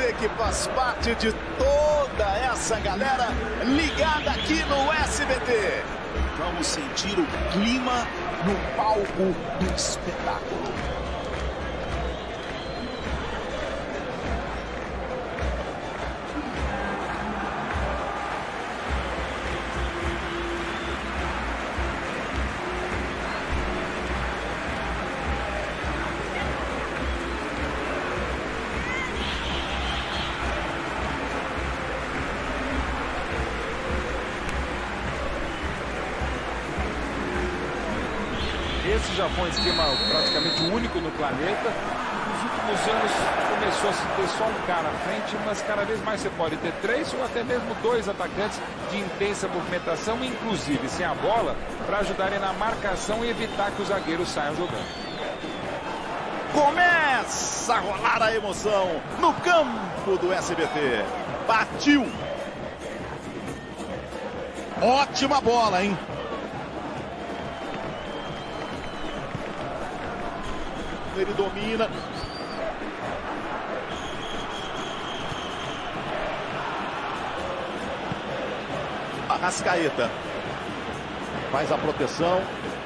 você que faz parte de toda essa galera ligada aqui no SBT. Vamos sentir o clima no palco do espetáculo. Esse já foi um esquema praticamente único no planeta. Nos últimos anos começou a se ter só um cara à frente, mas cada vez mais você pode ter 3 ou até mesmo 2 atacantes de intensa movimentação, inclusive sem a bola, para ajudarem na marcação e evitar que os zagueiros saiam jogando. Começa a rolar a emoção no campo do SBT. Partiu! Ótima bola, hein? Ele domina. Arrascaeta faz a proteção.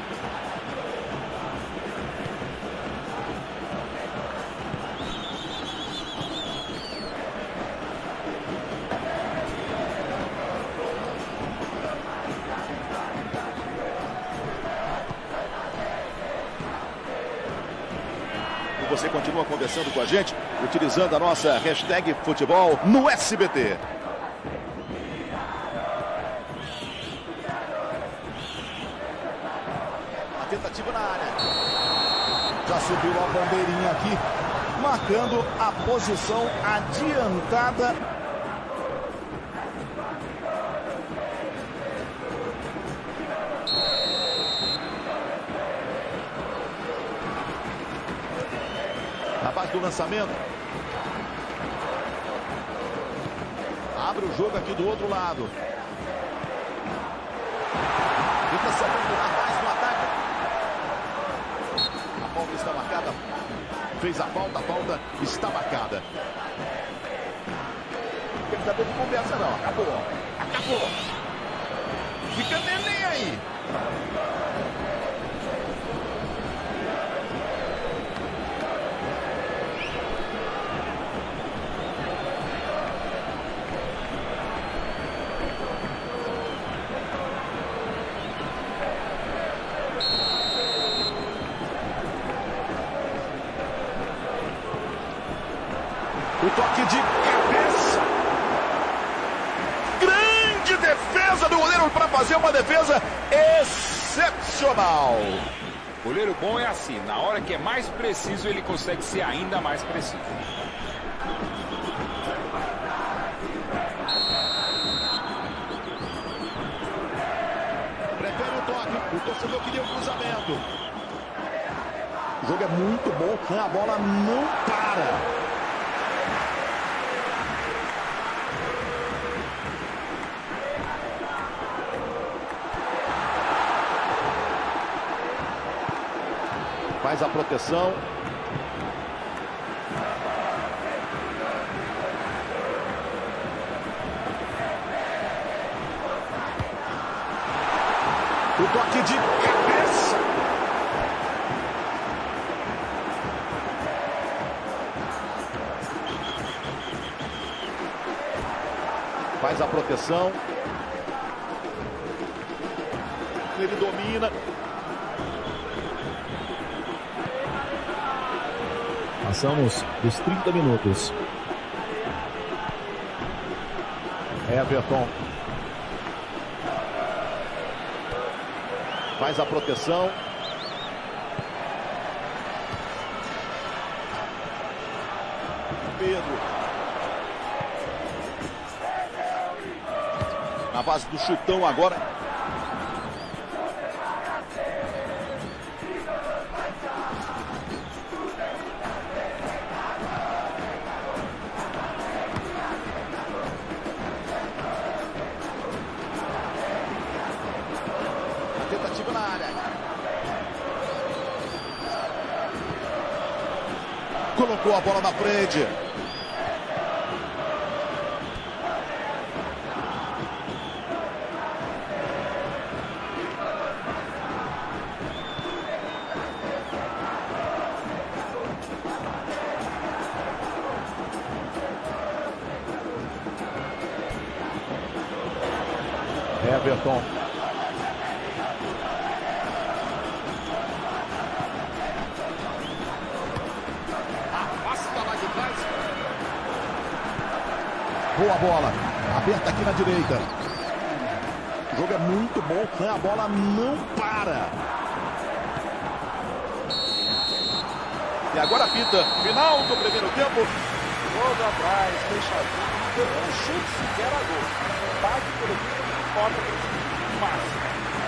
Você continua conversando com a gente, utilizando a nossa hashtag futebol no SBT. A tentativa na área. Já subiu a bandeirinha aqui, marcando a posição adiantada. Na base do lançamento. Abre o jogo aqui do outro lado. Tenta se aventurar mais no ataque. A falta está marcada. Fez a falta está marcada. Não tem que saber de conversa não. Acabou. Acabou. Fica neném aí. O toque de cabeça. Grande defesa do goleiro para fazer uma defesa excepcional. Goleiro bom é assim, na hora que é mais preciso, ele consegue ser ainda mais preciso. Prefere o toque, o torcedor queria o cruzamento. O jogo é muito bom, a bola não para. Faz a proteção. O toque de cabeça. Faz a proteção. Ele domina. Passamos dos 30 minutos. Everton. Faz a proteção. Pedro. Na base do chutão agora. Tentativa na área. Colocou a bola na frente. Everton. Afasta lá de trás. Boa bola. Aberta aqui na direita. O jogo é muito bom, né? A bola não para. E agora apita. Final do primeiro tempo. Jogo atrás, fechadinho. Um chute sequer a gol. Empate pelo que não importa o máximo.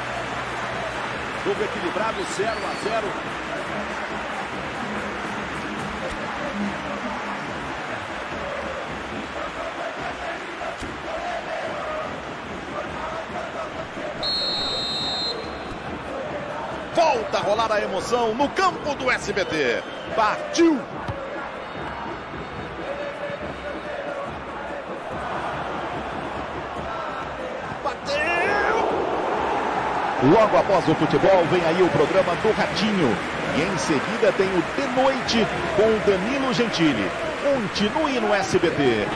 Jogo equilibrado, 0-0. Volta a rolar a emoção no campo do SBT. Partiu! Logo após o futebol, vem aí o programa do Ratinho. E em seguida tem o De Noite com Danilo Gentili. Continue no SBT.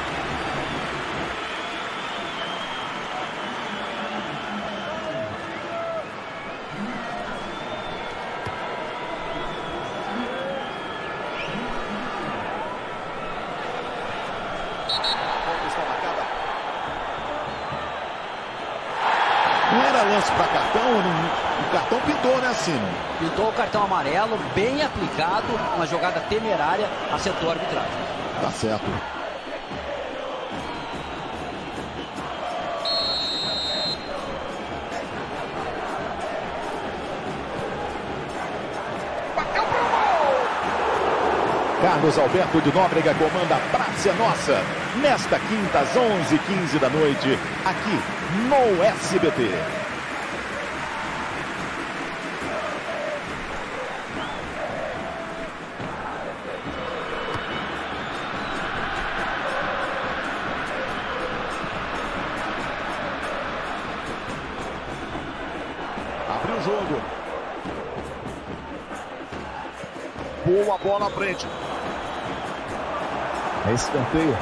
Não era lance para cartão, o cartão pintou, né, Sino? Pintou o cartão amarelo, bem aplicado, uma jogada temerária, acertou a arbitragem. Tá certo. Bateu pro gol! Carlos Alberto de Nóbrega comanda a Praça é Nossa. Nesta quinta, às 11h15 da noite, aqui no SBT. Abriu o jogo. Boa bola à frente. É escanteio.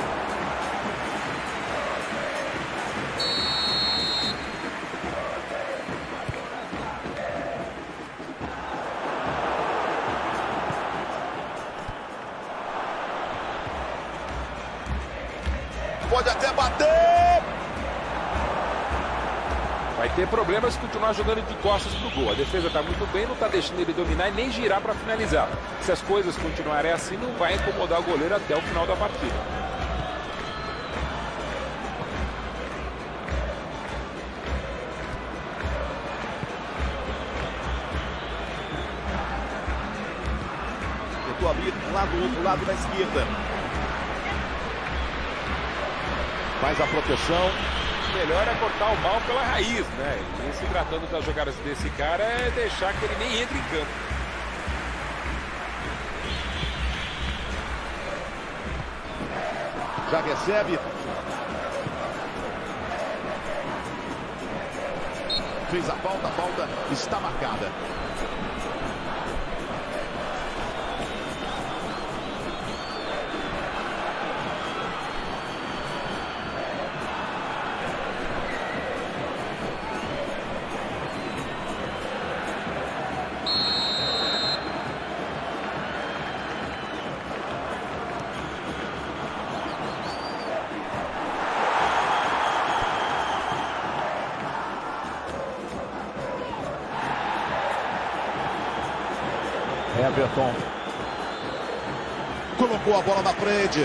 Pode até bater. Vai ter problemas se continuar jogando de costas pro gol. A defesa está muito bem, não está deixando ele dominar e nem girar para finalizar. Se as coisas continuarem assim, não vai incomodar o goleiro até o final da partida. Tentou abrir lá do outro lado da esquerda. Faz a proteção. O melhor é cortar o mal pela raiz, né? E se tratando das jogadas desse cara, é deixar que ele nem entre em campo. Já recebe. Fez a falta está marcada. Everton. Colocou a bola na frente.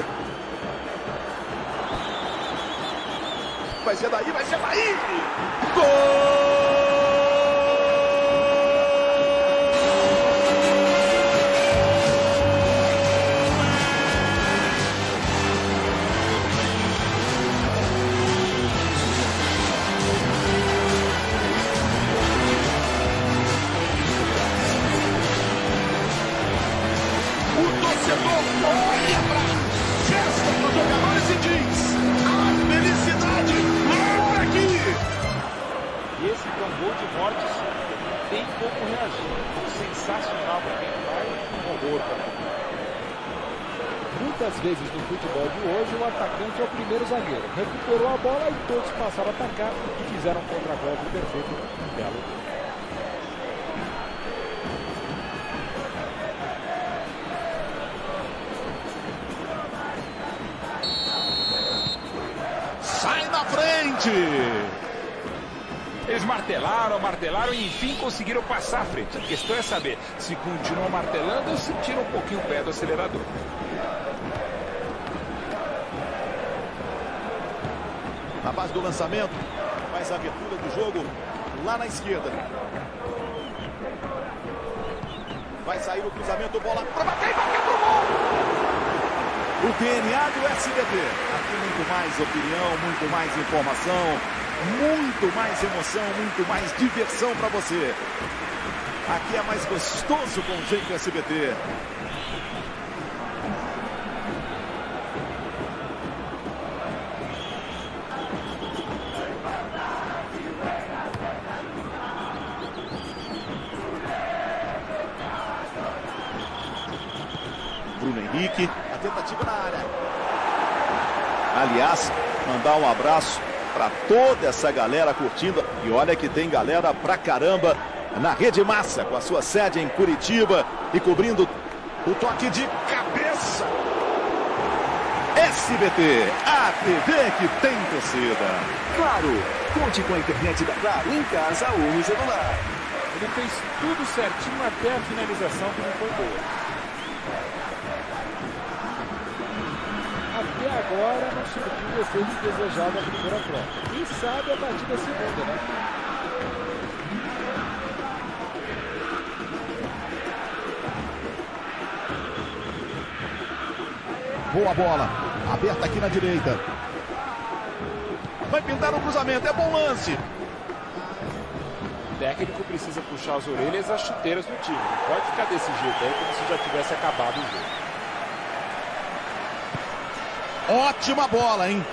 Vai ser daí, vai ser daí. Gol! Olha pra festa dos jogadores e diz: a felicidade mora aqui. Muitas vezes no futebol de hoje o atacante é o primeiro zagueiro. Recuperou a bola e todos passaram a atacar e fizeram um contra-golpe perfeito. Um belo gol. Sai na frente! Eles martelaram e enfim conseguiram passar à frente. A questão é saber se continuam martelando ou se tiram um pouquinho o pé do acelerador. Na base do lançamento, faz a abertura do jogo lá na esquerda. Vai sair o cruzamento, bola para bater e bateu pro gol! O DNA do SBT. Aqui muito mais opinião, muito mais informação, muito mais emoção, muito mais diversão para você. Aqui é mais gostoso com o jeito SBT. Bruno Henrique, a tentativa na área. Aliás, mandar um abraço para toda essa galera curtindo. E olha que tem galera pra caramba na Rede Massa, com a sua sede em Curitiba e cobrindo o toque de cabeça. SBT, a TV que tem torcida. Claro, conte com a internet da Claro em casa ou no celular. Ele fez tudo certinho até a finalização, que não foi boa. Até agora não surgiu o efeito desejado na primeira troca. Quem sabe a partir da segunda, né? Boa bola, aberta aqui na direita. Vai pintar o cruzamento, é bom lance. O técnico precisa puxar as orelhas e as chuteiras do time. Não pode ficar desse jeito aí como se já tivesse acabado o jogo. Ótima bola, hein?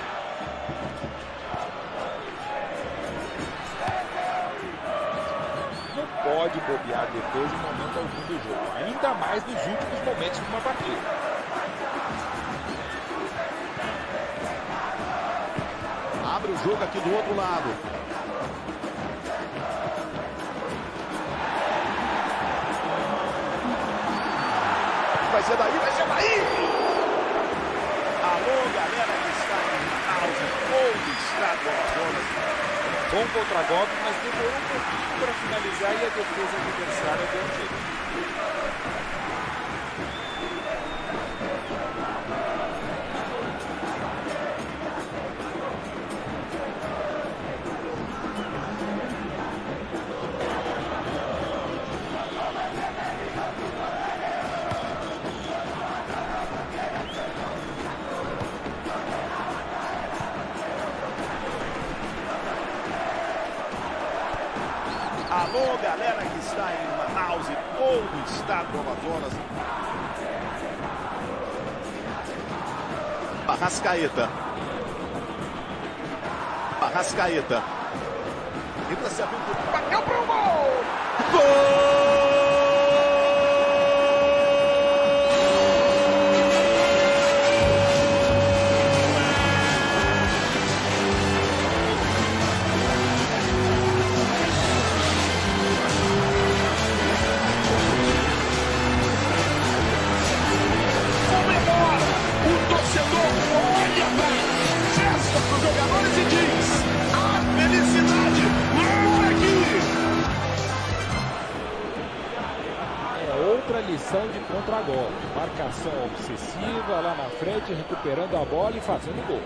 Não pode bobear a defesa em momento algum do jogo. Ainda mais nos últimos momentos de uma partida. Abre o jogo aqui do outro lado. Vai ser daí, vai ser daí! Alô, galera que está em house ou do estado Amazonas. Bom contra-golpe, mas demorou um pouquinho para finalizar e a defesa adversária deu um jeito. Alô, galera que está em Manaus ou no estado do Amazonas. Arrascaeta. Arrascaeta. Entra se abrindo. Bateu pro gol! Gol! Jogadores e diz: a felicidade mora aqui. É outra lição de contra-golpe. Marcação obsessiva lá na frente, recuperando a bola e fazendo gol.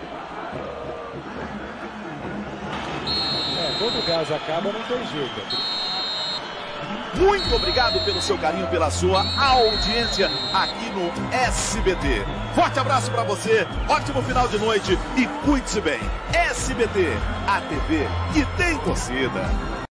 Quando o gás acaba não tem jeito. Muito obrigado pelo seu carinho, pela sua audiência aqui no SBT. Forte abraço para você, ótimo final de noite e cuide-se bem. SBT, a TV que tem torcida.